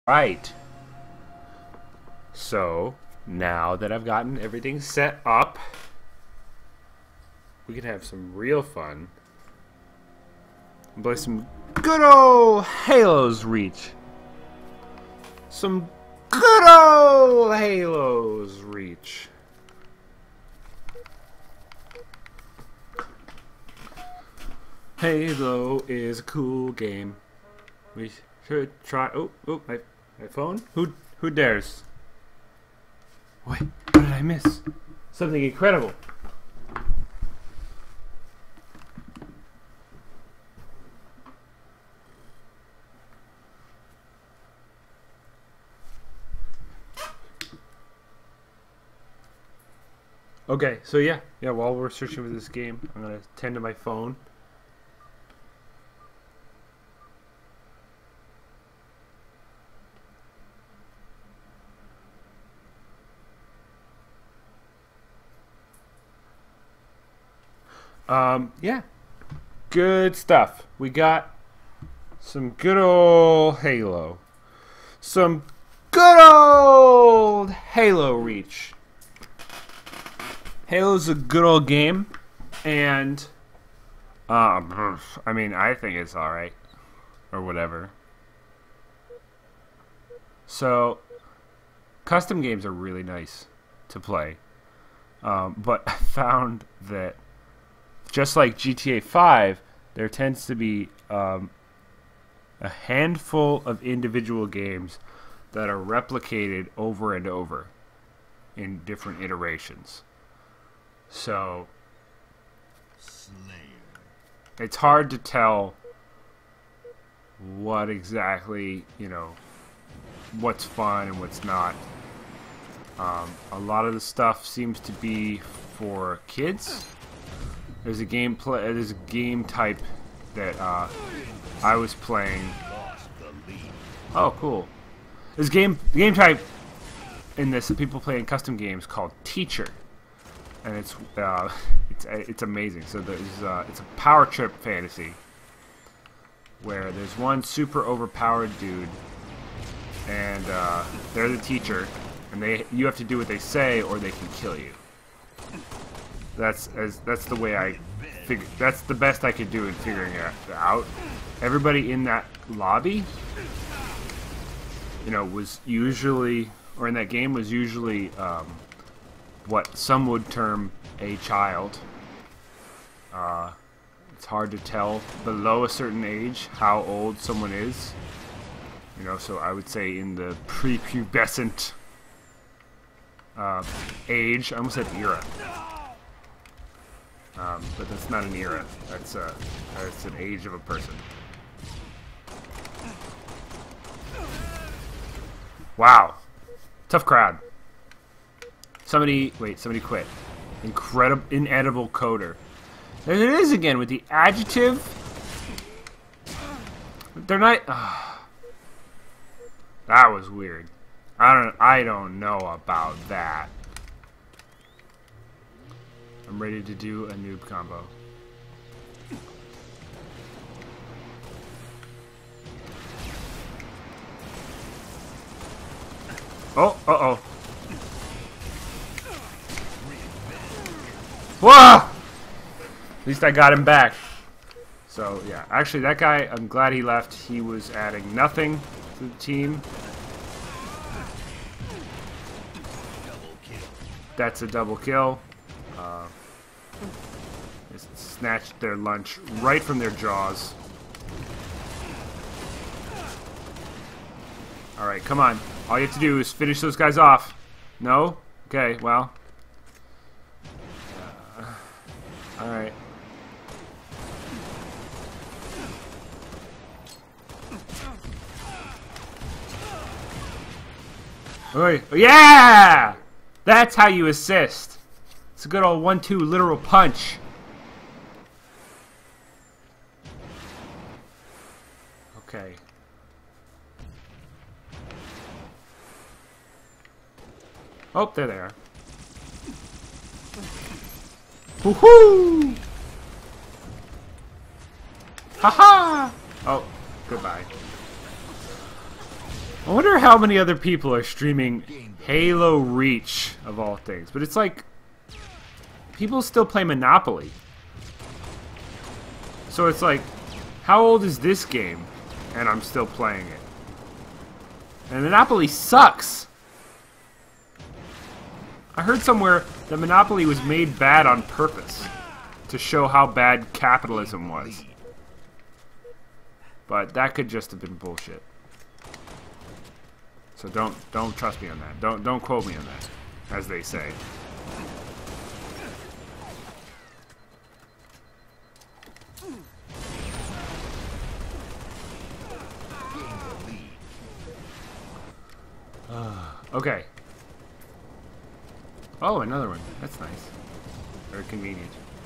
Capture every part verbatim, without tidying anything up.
Right. So, now that I've gotten everything set up, we can have some real fun. And play some good old Halo's Reach. Some good old Halo's Reach. Halo is a cool game. We should try. Oh, oh, my, my phone. Who, who dares? Wait, what did I miss? Something incredible. Okay, so yeah, yeah. While we're searching for this game, I'm gonna tend to my phone. Um, yeah, good stuff. We got some good old Halo, some good old Halo Reach. Halo's a good old game, and um, I mean, I think it's all right, or whatever. So, custom games are really nice to play, um, but I found that just like G T A five, there tends to be um, a handful of individual games that are replicated over and over in different iterations. So it's hard to tell what exactly, you know, what's fun and what's not. Um, a lot of the stuff seems to be for kids. There's a game play. There's a game type that uh, I was playing. Oh, cool! There's game game type in this that people play in custom games called Teacher, and it's uh, it's it's amazing. So there's uh, it's a power trip fantasy where there's one super overpowered dude, and uh, they're the teacher, and they you have to do what they say or they can kill you. That's as that's the way I figure. That's the best I could do in figuring it out. Everybody in that lobby, you know, was usually, or in that game was usually, um, what some would term a child. Uh, it's hard to tell below a certain age how old someone is. You know, so I would say in the prepubescent uh, age. I almost said era. Um, but that's not an era. That's uh, that's an age of a person. Wow, tough crowd. Somebody, wait, somebody quit. Incredible, inedible coder. There it is again with the adjective. They're not. Uh, that was weird. I don't. I don't know about that. I'm ready to do a noob combo. Oh, uh-oh. Whoa! At least I got him back. So, yeah. Actually, that guy, I'm glad he left. He was adding nothing to the team. That's a double kill. Uh, snatched their lunch right from their jaws. Alright, come on. All you have to do is finish those guys off. No? Okay, well. Uh, Alright. Oh, yeah! That's how you assist. It's a good old one two literal punch. Okay. Oh, there they are. Woohoo! Haha! Oh, goodbye. I wonder how many other people are streaming Halo Reach, of all things. But it's like, people still play Monopoly. So it's like, how old is this game? And I'm still playing it. And Monopoly sucks! I heard somewhere that Monopoly was made bad on purpose to show how bad capitalism was. But that could just have been bullshit. So don't don't trust me on that. Don't don't quote me on that, as they say. Okay. Oh, another one. That's nice. Very convenient.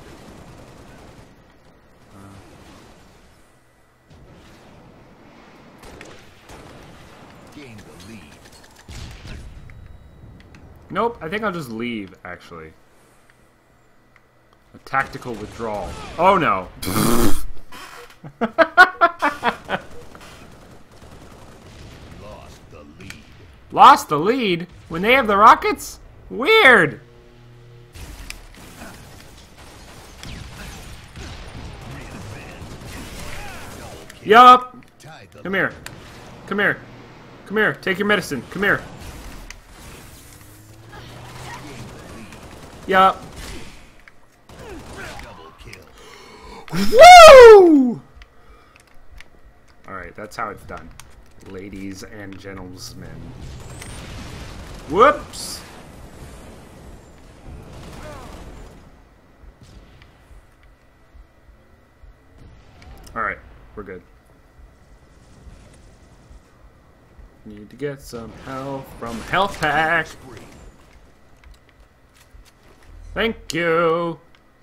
Gain the lead. Nope, I think I'll just leave, actually. A tactical withdrawal. Oh no! Lost the lead. Lost the lead? When they have the rockets? Weird! Yup! Come here. Come here. Come here. Take your medicine. Come here. Yup. Double kill. Woo! Alright, that's how it's done. Ladies and gentlemen. Whoops! Alright, we're good. Need to get some health from Health Pack. Thank you.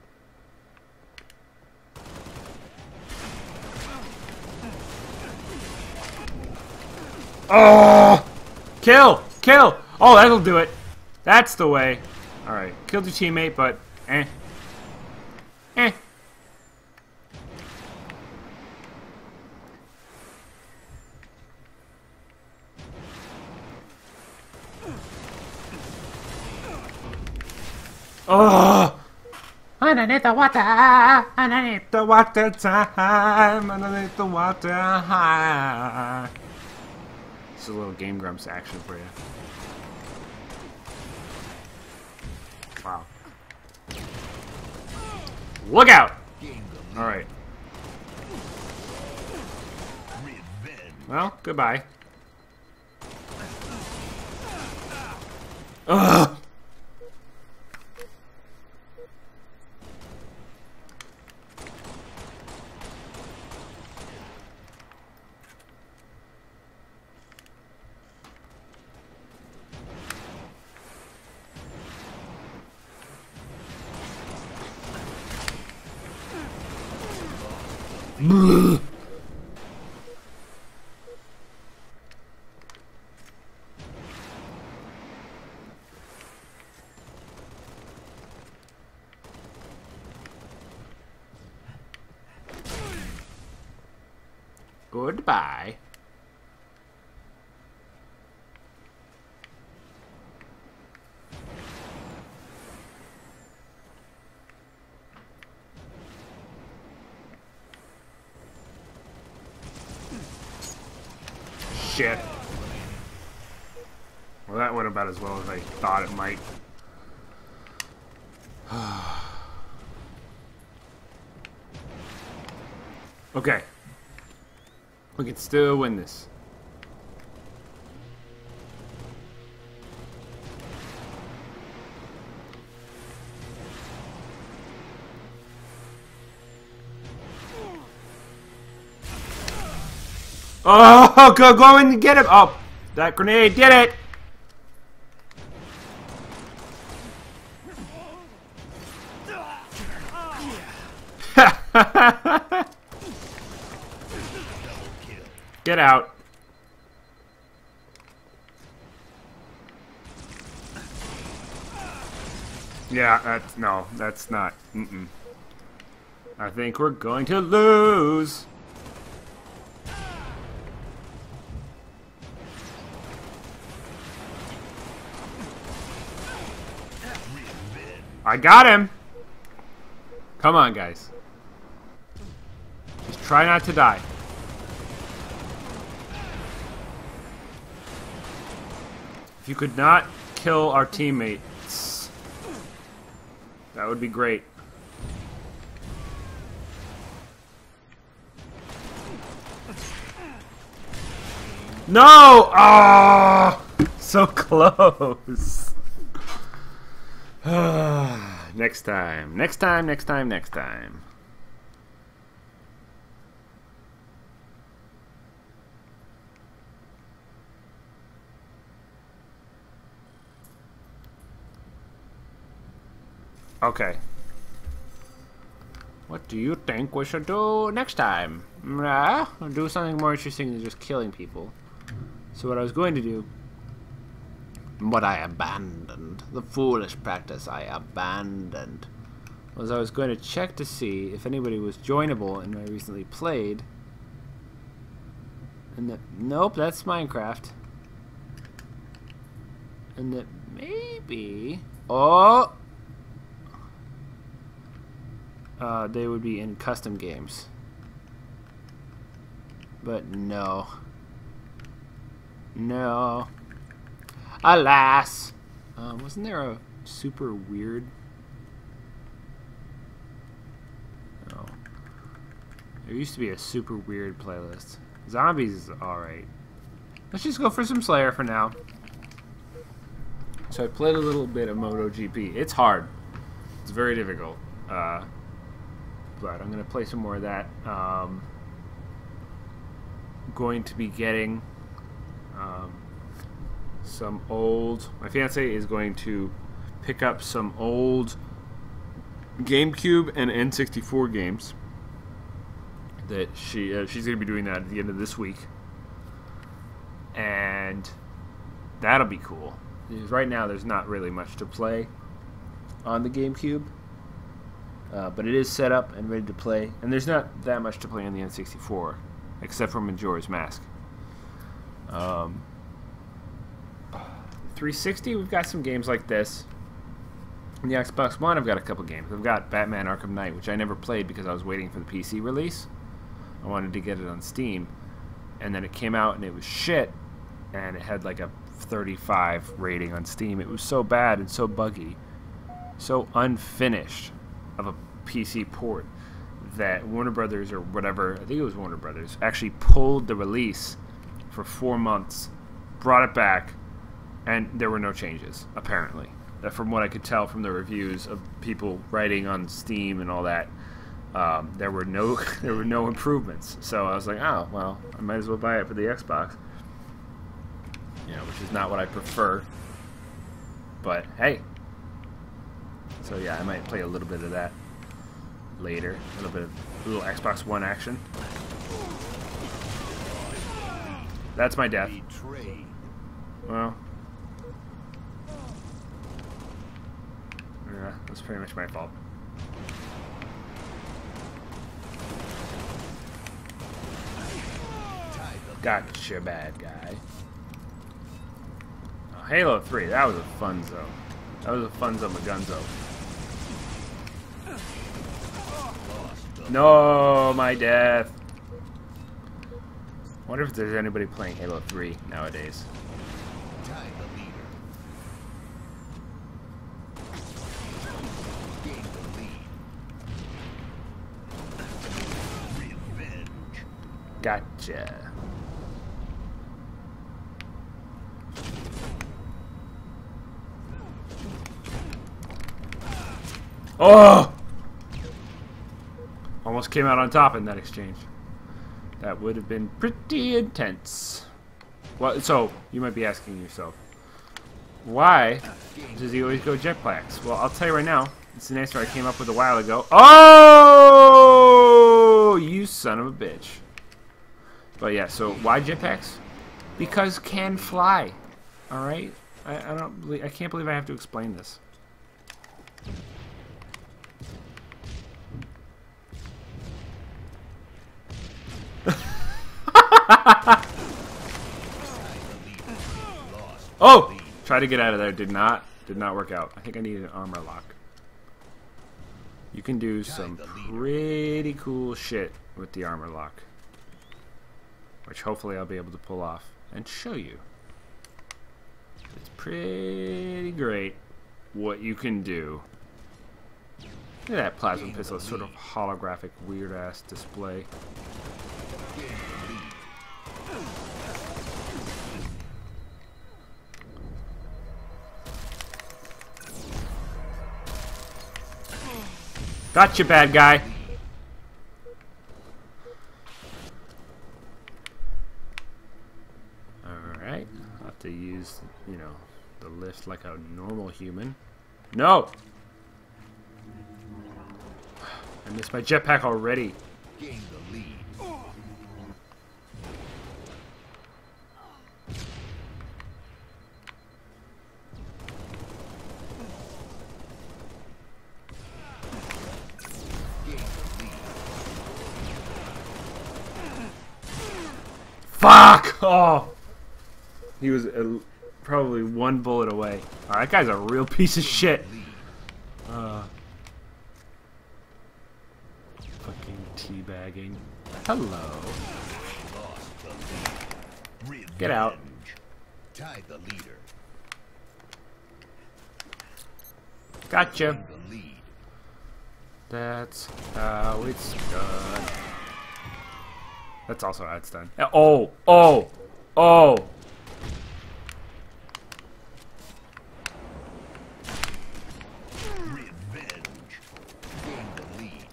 Oh! Kill! Kill! Oh, that'll do it. That's the way. Alright, killed your teammate, but eh. Eh. Oh! Underneath the water, underneath the water time, underneath the water high. This is a little Game Grumps action for you. Wow. Look out! Alright. Well, goodbye. Ugh! Bleh. Goodbye. Shit. Well, that went about as well as I thought it might. Okay. We can still win this. Oh, go, go and get him. Oh, that grenade did it. Get out. Yeah, that's, no, that's not. Mm-mm. I think we're going to lose. I got him! Come on, guys. Just try not to die. If you could not kill our teammates, that would be great. No! Oh! So close. Next time. Next time, next time, next time. Okay. What do you think we should do next time? Uh, do something more interesting than just killing people. So what I was going to do, what I abandoned, the foolish practice I abandoned, was I was going to check to see if anybody was joinable and I recently played. And that, nope, that's Minecraft. And that maybe, oh, uh, they would be in custom games. But no. No. Alas. Um, wasn't there a super weird? No. There used to be a super weird playlist. Zombies is alright. Let's just go for some Slayer for now. So I played a little bit of MotoGP. It's hard. It's very difficult. Uh, but I'm going to play some more of that. Um, going to be getting um, some old... My fiance is going to pick up some old GameCube and N sixty-four games. That she uh, she's going to be doing that at the end of this week. And that'll be cool. Because right now there's not really much to play on the GameCube. Uh, but it is set up and ready to play. And there's not that much to play on the N sixty-four. Except for Majora's Mask. Um, three sixty, we've got some games like this. On the Xbox One, I've got a couple games. I've got Batman Arkham Knight, which I never played because I was waiting for the P C release. I wanted to get it on Steam. And then it came out and it was shit. And it had like a thirty-five rating on Steam. It was so bad and so buggy. So unfinished of a P C port that Warner Brothers or whatever, I think it was Warner Brothers, actually pulled the release for four months, brought it back, and there were no changes, apparently. From what I could tell from the reviews of people writing on Steam and all that, um, there were no there were no improvements. So I was like, oh, well, I might as well buy it for the Xbox. You know, which is not what I prefer. But, hey. So, yeah, I might play a little bit of that later. A little bit of a little Xbox One action. That's my death. Well. Yeah, that's pretty much my fault. Gotcha, bad guy. Oh, Halo three, that was a fun zone. That was a fun zone with Gunzo. No, my death. I wonder if there's anybody playing Halo three nowadays. Gotcha. Oh! Almost came out on top in that exchange. That would have been pretty intense. Well, so, you might be asking yourself, why does he always go jetpacks? Well, I'll tell you right now. It's an answer I came up with a while ago. Oh! You son of a bitch. But yeah, so why jetpacks? Because can fly. Alright? I, I don't believe, I can't believe I have to explain this. Oh! Tried to get out of there. Did not. Did not work out. I think I needed an armor lock. You can do some pretty cool shit with the armor lock, which hopefully I'll be able to pull off and show you. It's pretty great what you can do. Look at that plasma pistol, sort of holographic, weird-ass display. Gotcha, bad guy. Alright. I'll have to use, you know, the lift like a normal human. No! I missed my jetpack already. Gain the lead. Fuck! Oh! He was uh, probably one bullet away. Oh, that guy's a real piece of shit. Uh, fucking teabagging. Hello. Get out. Tie the leader. Gotcha. The lead. That's how it's done. That's also how it's done. Oh! Oh! Oh! Revenge. Gain the lead.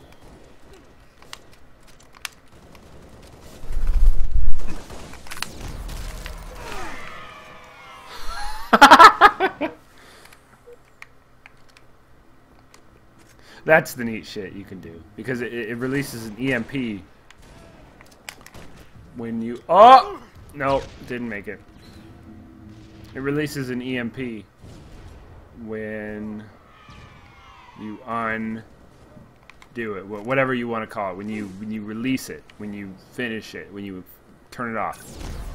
That's the neat shit you can do, because it, it releases an E M P when you... Oh! No, didn't make it. It releases an E M P when you undo it, whatever you want to call it, when you when you release it, when you finish it, when you turn it off.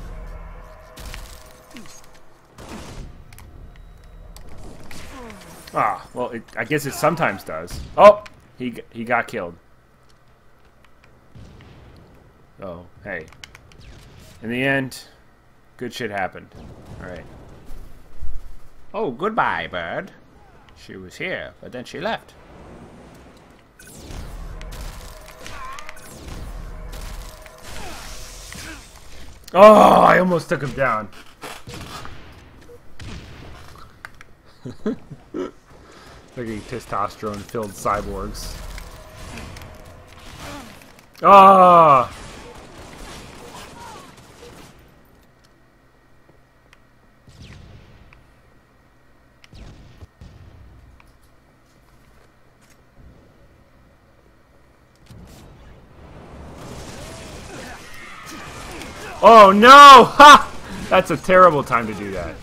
Ah, well, it, I guess it sometimes does. Oh, he he got killed. Oh, hey. In the end, good shit happened. All right. Oh, goodbye, bird. She was here, but then she left. Oh, I almost took him down. Fucking testosterone-filled cyborgs. Ah! Oh no! Ha! That's a terrible time to do that.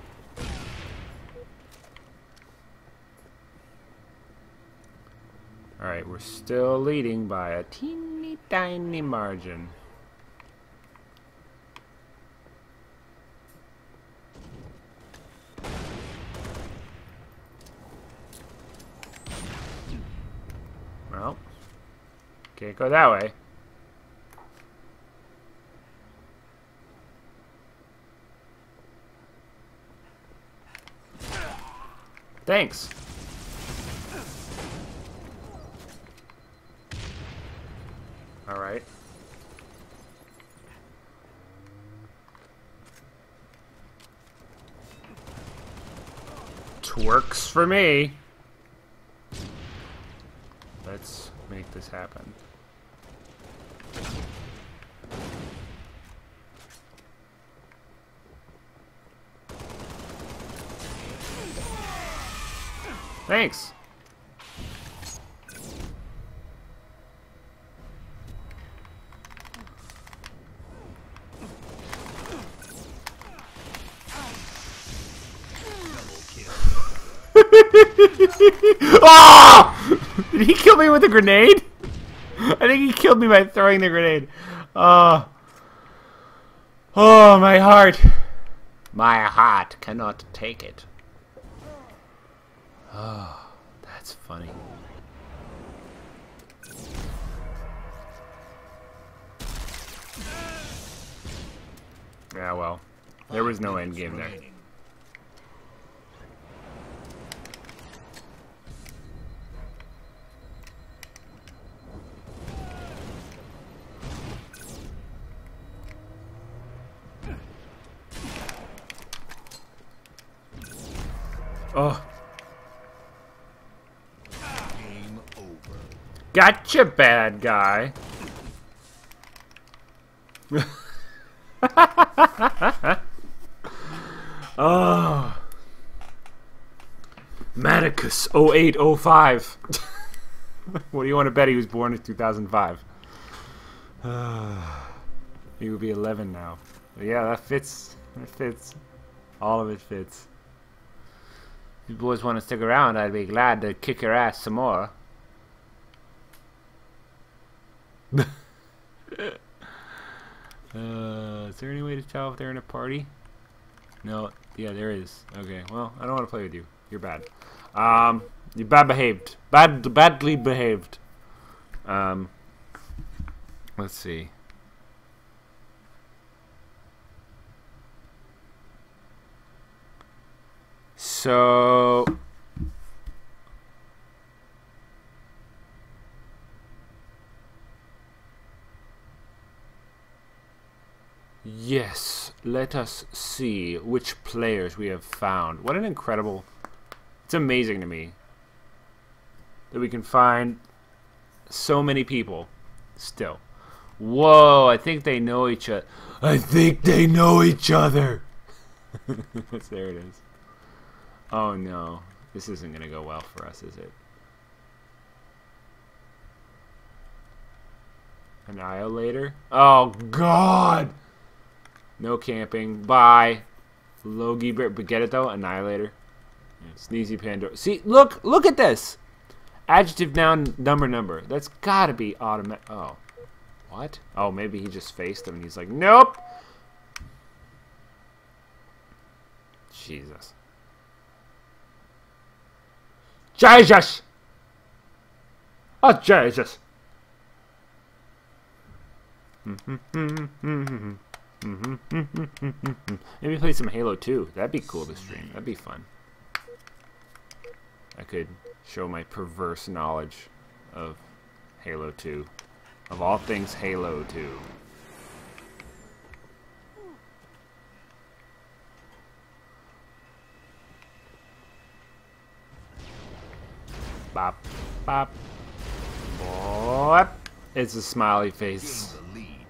Alright, we're still leading by a teeny tiny margin. Well, can't go that way. Thanks. All right. Twerks for me. Let's make this happen. Thanks. Oh! Did he kill me with a grenade? I think he killed me by throwing the grenade. Oh. Oh, my heart. My heart cannot take it. Oh, that's funny. Yeah, well, there was no Five end game there. remaining. Oh, Game over. gotcha, bad guy. Oh, Maticus oh eight oh five. What do you want to bet he was born in two thousand five? He would be eleven now. But yeah, that fits. That fits. All of it fits. If you boys want to stick around, I'd be glad to kick your ass some more. uh, is there any way to tell if they're in a party? No. Yeah, there is. Okay. Well, I don't want to play with you. You're bad. Um, you bad behaved. Bad, badly behaved. Um, let's see. So, yes, let us see which players we have found. What an incredible, it's amazing to me that we can find so many people still. Whoa, I think they know each other. I think they know each other. There it is. Oh no, this isn't going to go well for us, is it? Annihilator? Oh god! No camping. Bye. Logie, but get it though? Annihilator. Yeah, Sneezy Pandora. See, look, look at this! Adjective, noun, number, number. That's gotta be automatic. Oh. What? Oh, maybe he just faced him and he's like, nope! Jesus. Jesus! Oh, Jesus! Maybe play some Halo two. That'd be cool to stream. That'd be fun. I could show my perverse knowledge of Halo two. Of all things, Halo two. Bop, bop, bop. It's a smiley face. Gain the lead.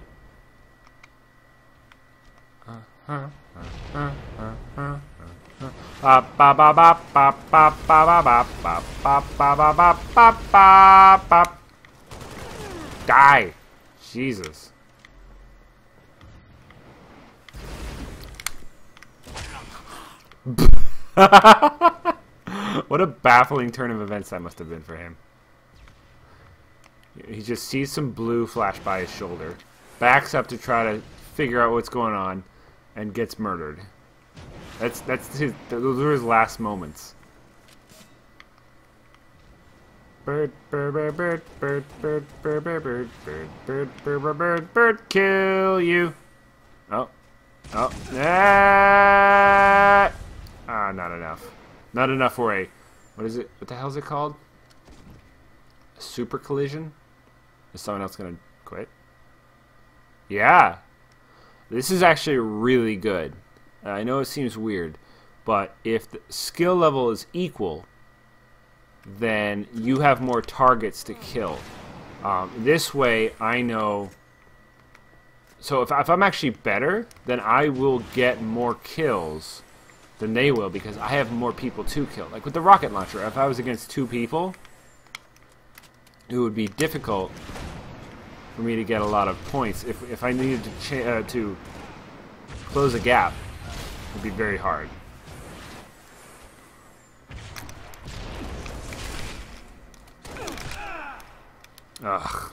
Bop, bop, bop, bop, bop, bop, bop, bop, bop, bop, bop, bop, bop, bop, bop. Die! Jesus. What a baffling turn of events that must have been for him. He just sees some blue flash by his shoulder, backs up to try to figure out what's going on, and gets murdered. That's that's his. Those are his last moments. Bird, bird, bird, bird, bird, bird, bird, bird, bird, bird, bird, bird, bird, bird, bird, kill you. Oh, oh, ah, ah, not enough. Not enough for a. What is it? What the hell is it called? A super collision? Is someone else gonna quit? Yeah. This is actually really good. Uh, I know it seems weird, but if the skill level is equal, then you have more targets to kill. Um, this way, I know. So if, if I'm actually better, then I will get more kills than they will because I have more people to kill. Like with the rocket launcher, if I was against two people, it would be difficult for me to get a lot of points. If if I needed to cha uh, to close a gap, it would be very hard. Ugh.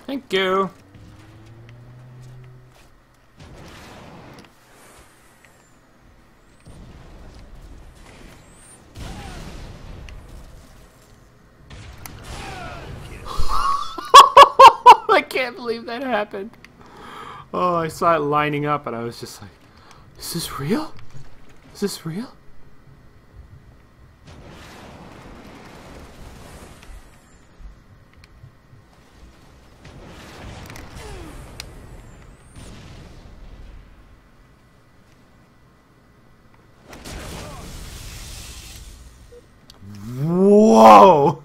Thank you. I can't believe that happened. Oh, I saw it lining up and I was just like, is this real? Is this real? Whoa!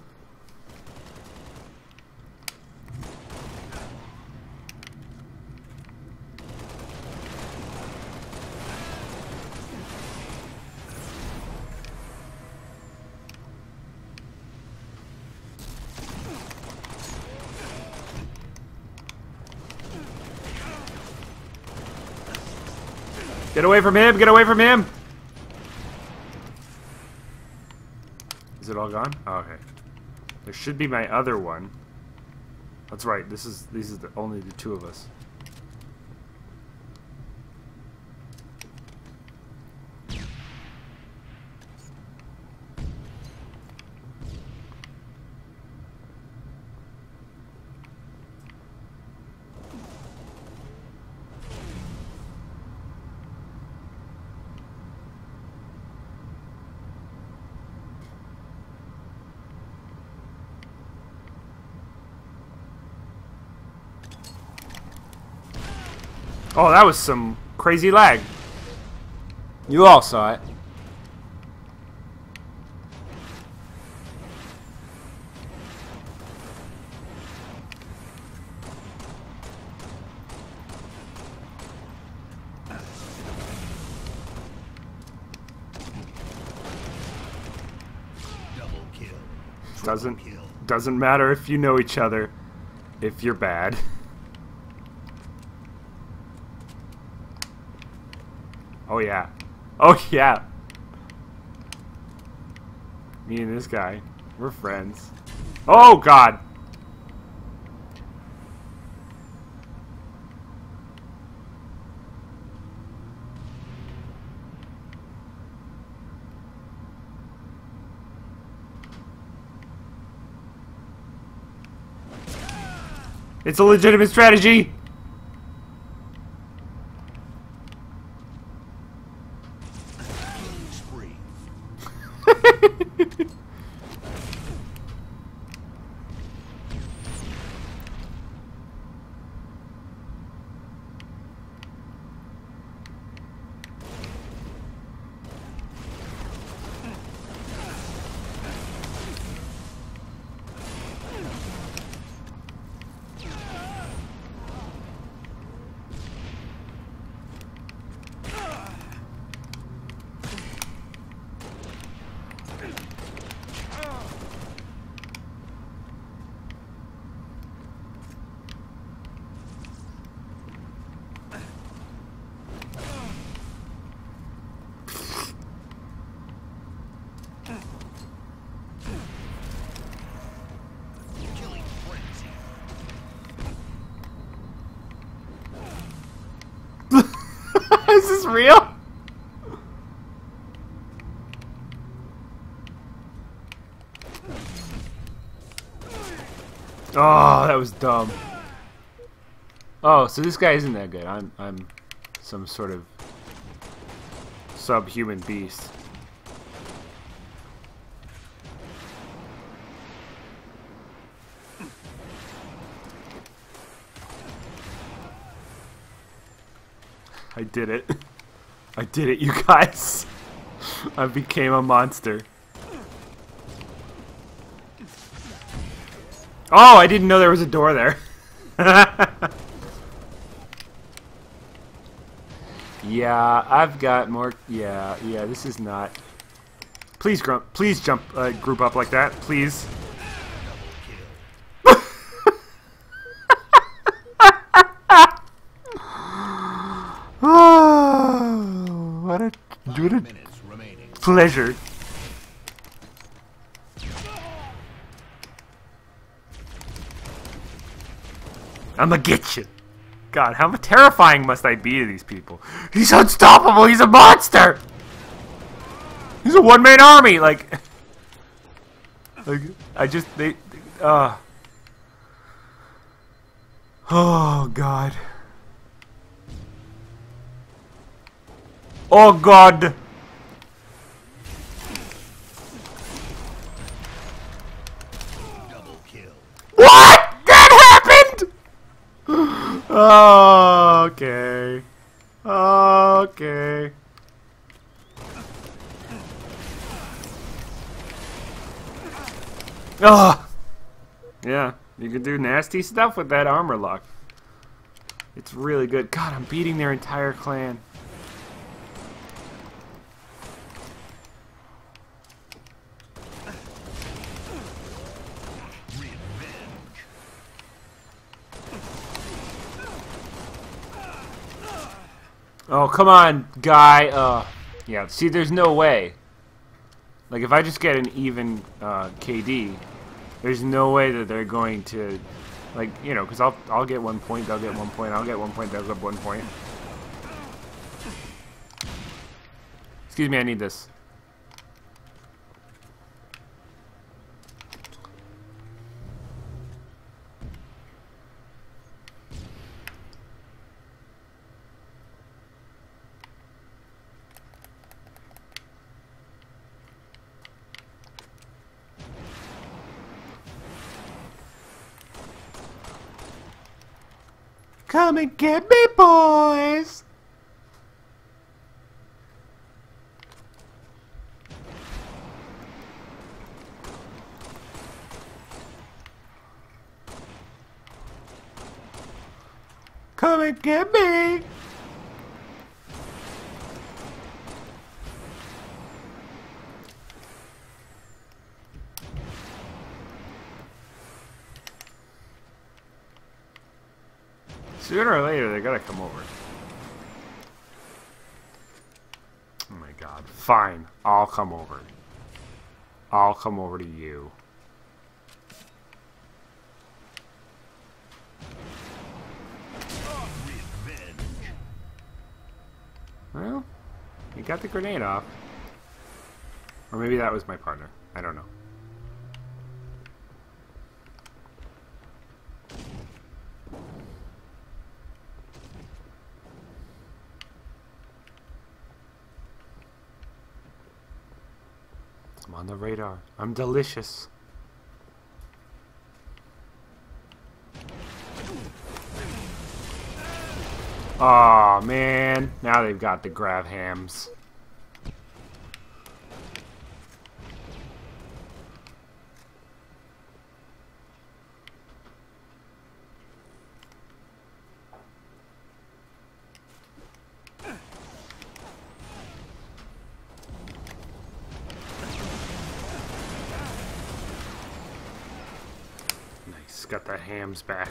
Get away from him! Get away from him! Is it all gone? Oh, okay. There should be my other one. That's right. This is these are the only the two of us. Oh, that was some crazy lag. You all saw it. Double kill. Doesn't Triple kill. doesn't matter if you know each other if you're bad. Oh yeah. Oh yeah. Me and this guy, we're friends. Oh god. It's a legitimate strategy. Spree. Killing frenzy. Is this real? Oh, that was dumb. Oh, so this guy isn't that good. I'm I'm some sort of subhuman beast. I did it. I did it, you guys. I became a monster. Oh, I didn't know there was a door there. Yeah, I've got more. Yeah, yeah, this is not. Please, grump, please jump, uh, group up like that, please. Oh, what a, what a Minutes remaining. pleasure. I'ma get you. God, how terrifying must I be to these people? He's unstoppable. He's a monster. He's a one-man army. Like, like I just they. Uh. Oh God. Oh God. Double kill. What? That happened? Oh, okay. Okay. Oh. Yeah, you can do nasty stuff with that armor lock. It's really good. God, I'm beating their entire clan. Oh, come on, guy. Uh, yeah, see, there's no way. Like, if I just get an even uh, K D, there's no way that they're going to, like, you know, because I'll, I'll get one point, they'll get one point, I'll get one point, they'll get one point. Excuse me, I need this. Come and get me, boys! Come and get me! Sooner or later, they gotta come over. Oh my God. Fine. I'll come over. I'll come over to you. Well, you got the grenade off. Or maybe that was my partner. I don't know. I'm on the radar. I'm delicious. Aw, oh, man. Now they've got the grab hams. Nice. Got the hams back.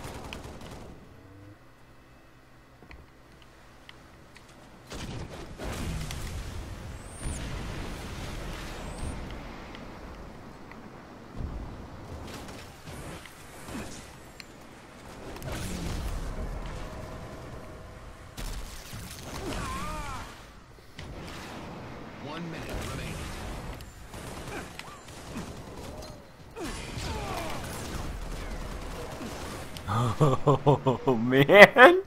One minute remaining. Oh, man.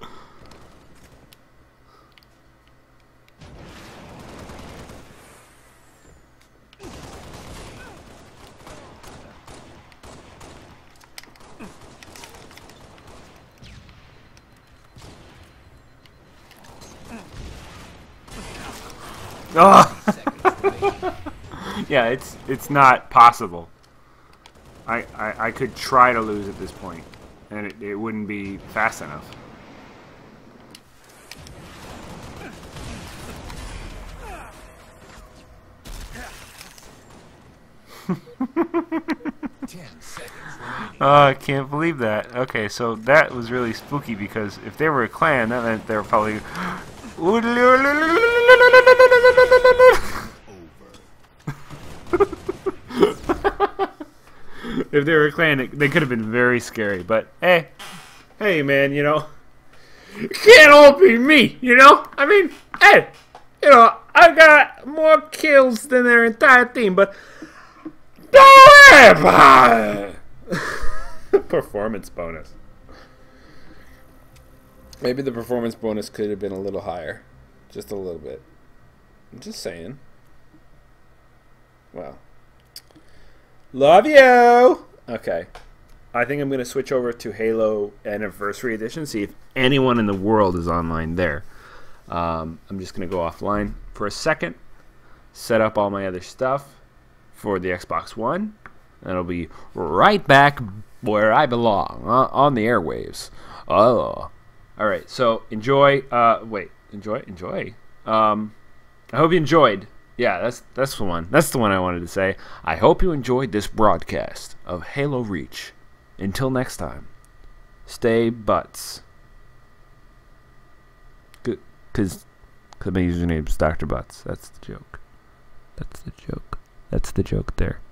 Oh. Yeah, it's it's not possible. I, I I could try to lose at this point, and it, it wouldn't be fast enough. Ten seconds remaining. Oh, I can't believe that. Okay, so that was really spooky because if they were a clan, that meant they were probably. If they were a clan, it, they could have been very scary. But hey, hey, man, you know, it can't all be me, you know? I mean, hey, you know, I got more kills than their entire team, but don't worry about it. Performance bonus. Maybe the performance bonus could have been a little higher. Just a little bit. I'm just saying. Well. Love you! Okay. I think I'm going to switch over to Halo Anniversary Edition, see if anyone in the world is online there. Um, I'm just going to go offline for a second, set up all my other stuff for the Xbox One, and I'll be right back where I belong, uh, on the airwaves. Oh. All right, so enjoy. Uh, wait, enjoy, enjoy. Um, I hope you enjoyed. Yeah, that's that's the one. That's the one I wanted to say. I hope you enjoyed this broadcast of Halo Reach. Until next time, stay butts. Good, cause, cause my username's Doctor Butts. That's the joke. That's the joke. That's the joke there.